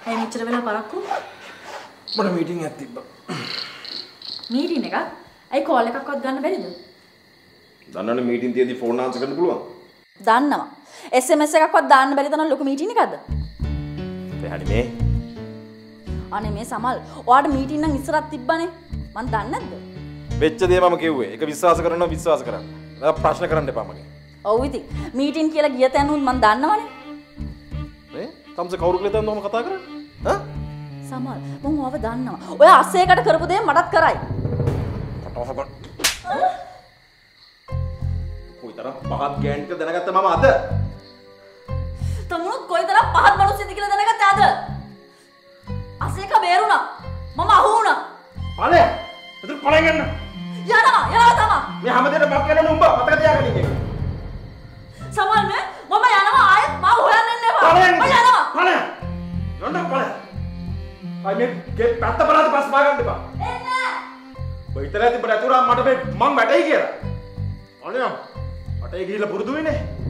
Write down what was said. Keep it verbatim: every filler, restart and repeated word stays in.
ඇයි මෙච්චර වෙලා පරක්කු? මට මීටින් එකක් තිබ්බා. මීටින් එකක්? ඇයි කෝල් එකක්වත් ගන්න බැරිද? දන්නවනේ මීටින් තියදී ෆෝන් ආන්සර් කරන්න පුළුවන්. දන්නවා. එස් එම් එස් එකක්වත් දාන්න බැරි තරම් ලොකු මීටින් එකක්ද? එහරි මේ. අනේ මේ සමල්, ඔයාට මීටින් නම් ඉස්සරහක් තිබ්බනේ. මං දන්නේ නැද්ද? වෙච්ච දේ මම කිව්වේ. ඒක විශ්වාස කරනවා විශ්වාස කරන්න. ඔයා ප්‍රශ්න කරන්න එපා මගෙන්. ඔව් ඉතින් මීටින් කියලා ගිය තැන උන් මං දන්නවනේ. මේ තම්ස කවුරු කියලා තන්ද මම කතා කරන්නේ? හා? සමල්, මං ඔයාව දන්නවා. ඔය අස්සේකට කරපු දේ මටත් කරයි. කටවහක. කොයිතරම් පහත් ගෑනික දැනගත්ත මම අද. තමුණුත් කොයිතරම් පහත් මිනිස්සුද කියලා දැනගත්තේ අද. අස්සේක බේරුණා. මම අහු වුණා. ඵලය. එතන ඵලය ගන්න. යනවා, යනවා තමයි. මේ හැමදේටම බක් කරන උඹ මතක තියාගන්න ඉන්නේ. සමල් මේ මම යනවා ආයෙත් මාව හොයන්න එන්න එපා. මම යනවා. ඵලය. යන්න ඵලය. අය මේ ගේ පැත්ත බලන්න පස් මාගන්න එපා. එන්න. ඔය ඉතල ඇති බඩ අතුරා මට මේ මං වැටයි කියලා. අනේ මට ඒ ගිහිල්ලා පුරුදු වෙන්නේ.